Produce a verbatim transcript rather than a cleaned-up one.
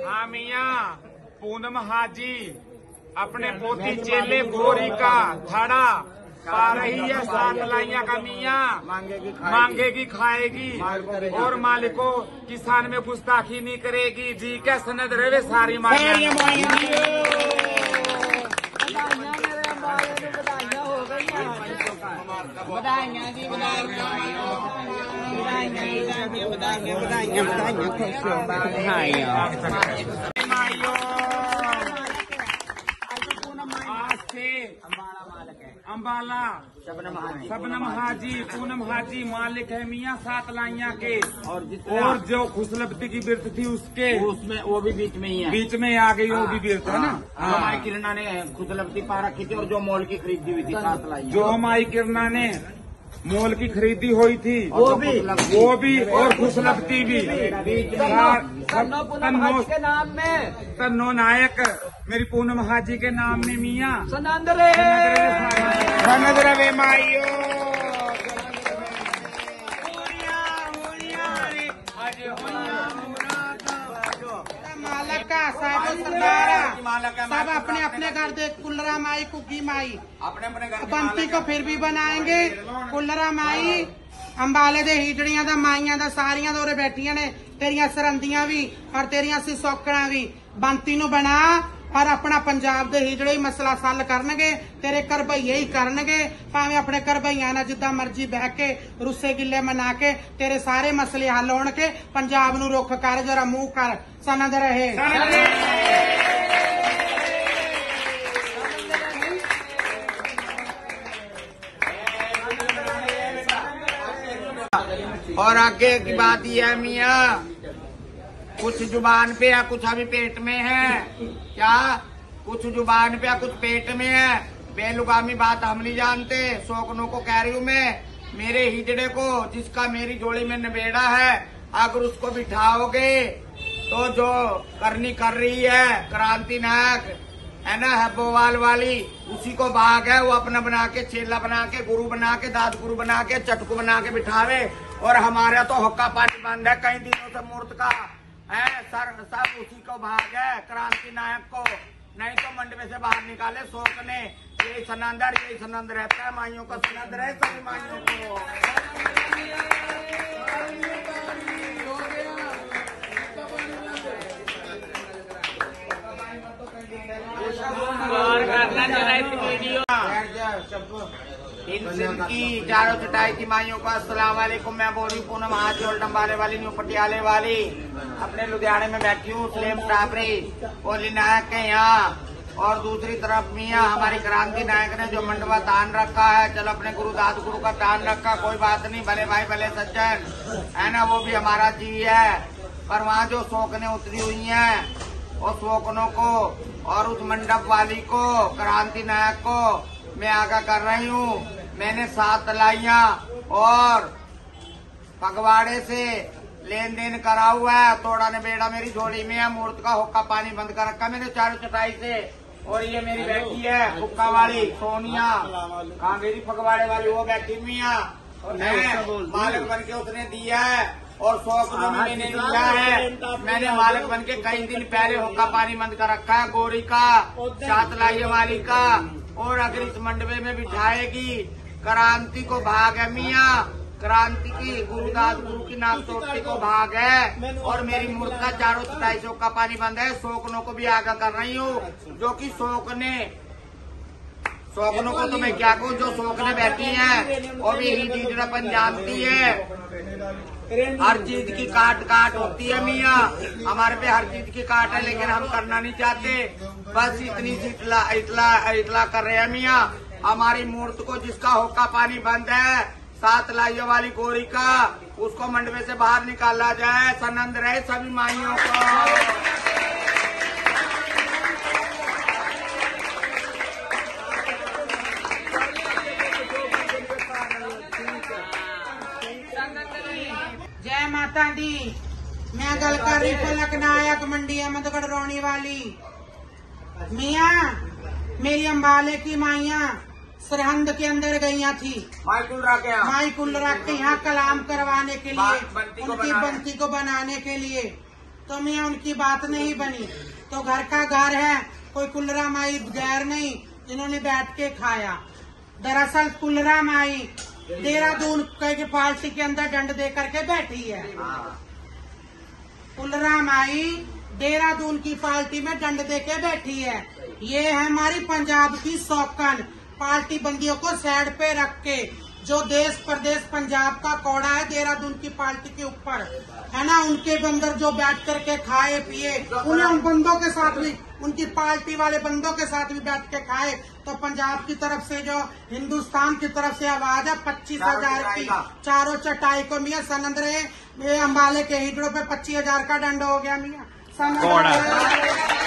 हाँ मियाँ, पूनम हाजी अपने पोती चेले गोरी का धड़ा पा रही है। सात लाइया का मियाँ मांगेगी मांगेगी खाएगी और मालिको किसान में गुस्ताखी नहीं करेगी। जी क्या सनद रहे सारी माइया। बधाइयाँ जी, बधाइयाँ बधाइयाँ बधाइयाँ बधाइयाँ बधाइयाँ खुश हो बधाइयाँ। आज से अम्बाला शबनम हाजी पूनम हाजी मालिक है मियाँ सात लाइया के। और और जो खुशलबती की बिरत थी उसके उसमें वो भी बीच में ही है, बीच में आ गई वो भी बिरत है ना। हमारी किरणा ने खुशलबती पा रखी थी और जो मॉल की खरीदी हुई थी सात लाई, जो हमारी किरणा ने मोल की खरीदी हुई थी वो भी वो भी और खुशलबती भी। तन्नो के नाम में, तन्नो नायक मेरी पूनम हाजी के नाम में मियाँ सनंद रे सनद रवे माइयो। मालक का साहब सरदारा सब अपने अपने घर देख कुल्लरा माई कुकी माई अपने अपने घर बंती को फिर भी बनाएंगे। कुल्लरा माई अंबाले दे हीजड़ियां दा माइयां दा सारियां दे उरे बैठियां ने, तेरियां सरंदियां भी और तेरियां सिसौकड़ा भी। बंती नू बना और अपना पंजाब दे हीजड़े ही मसला हल करनगे, तेरे घर भईए ही करनगे। भावें अपने घर भईया नाल जिद्दां मर्जी बह के रुस्से गिले मना के तेरे सारे मसले हल होणगे। पंजाब नू रुख कर, जरा मुंह कर, सनद रहे। और आगे की बात यह है मियाँ, कुछ जुबान पे है कुछ अभी पेट में है। क्या कुछ जुबान पे है कुछ पेट में है, बेलुगामी बात हम नहीं जानते। शौकनों को कह रही हूँ मैं, मेरे हिजड़े को जिसका मेरी जोड़ी में नबेड़ा है, अगर उसको बिठाओगे तो जो करनी कर रही है क्रांति नायक है ना, हब्बोवाल वाली, उसी को भाग है। वो अपना बना के चेला बना के गुरु बना के दाद गुरु बना के चटकू बना के बिठावे। और हमारा तो हुक्का पानी बंद है कई दिनों से मूर्त का है, सर सब उसी को भाग है क्रांति नायक को। नहीं तो मंडपे से बाहर निकाले शोक ने। यही सनंदर यही सनंद रहता है, माइयों का सनंद रहे सभी माइयों को। की चारों चटाई की माइयों को अस्सलाम वालेकुम। मैं बोल रही पूनम हाजी और डम्बाले वाली न्यू पटियाले वाली अपने लुधियाने में बैठी हूँ। सलेम टाबरी कोहली नायक के यहाँ, और दूसरी तरफ मियाँ हमारी क्रांति नायक ने जो मंडवा तान रखा है। चलो अपने गुरु दाद गुरु का तान रखा, कोई बात नहीं, भले भाई भले सज्जन है ना, वो भी हमारा जी है। पर वहाँ जो शौकने उतरी हुई है और शौकनों को और उस मंडप वाली को क्रांति नायक को मैं आगाह कर रही हूँ। मैंने सात लाइया और पगवाड़े से लेन देन करा हुआ है। तोड़ा ने बेड़ा मेरी झोली में है, मूर्त का हुक्का पानी बंद कर रखा मैंने चारों चटाई से। और ये मेरी बैठी है हुक्का वाली सोनिया, कहाँ मेरी पगवाड़े वाली वो बैठी हुई है, मालिक बन के उसने दिया है। और सौ किलो में मैंने लिया है, मैंने मालिक बन के कई दिन पहले हुक्का पानी बंद कर रखा है गोरी का सात लाइया वाली का। और अगर इस मंडपे में बिठाएगी क्रांति को भाग है मियाँ, क्रांति की गुरुदास गुरु की नाम चोटी को भाग है। और मेरी मूर्त का चारों चटाई शोक का पानी बंद है। शोकनों को भी आगाह कर रही हूँ, जो कि शोकने शोकनों को तो मैं क्या कहूँ, जो शोकने बैठी है और यही जीजड़ापन जानती है। हर चीज की काट काट होती है मियाँ, हमारे पे हर चीज की काट है, लेकिन हम करना नहीं चाहते। बस इतनी सी इतला इतला इतला कर रहे हैं मियाँ। हमारी मूर्त को जिसका होका पानी बंद है सात लाइयों वाली गोरी का, उसको मंडपे से बाहर निकाला जाए। सनंद रहे सभी माइयों को। जय माता दी। मैं गल कर रही पलक नायक मंडी अहमदगढ़ रोनी वाली। मियाँ मेरी अम्बाले की माइया सरहंद के अंदर गईया थी माई कुलरा के यहाँ माई कुलरा के यहाँ कलाम करवाने के लिए, बंती को उनकी बनाने। बंती को बनाने के लिए। तो मियाँ उनकी बात नहीं बनी। तो घर का घर है, कोई कुल्लरा माई गैर नहीं, इन्होंने बैठ के खाया। दरअसल कुल्लरा माई देहरादून की पार्टी के अंदर दंड दे करके बैठी है। कुल्लरा माई देहरादून की पार्टी में दंड दे के बैठी है। ये है हमारी पंजाब की सौकन, पार्टी बंदियों को साइड पे रख के, जो देश प्रदेश पंजाब का कौड़ा है देहरादून की पार्टी के ऊपर है ना, उनके बंदर जो बैठ करके खाए पिए, उन्हें उन बंदों के साथ भी, उनकी पार्टी वाले बंदों के साथ भी बैठ के खाए। तो पंजाब की तरफ से जो हिंदुस्तान की तरफ से आवाज है पच्चीस हजार की चारों चटाई को मियाँ सनंद रहे। अम्बाले के हिजड़ों पे पच्चीस हजार का दंड हो गया मियाँ सनंद।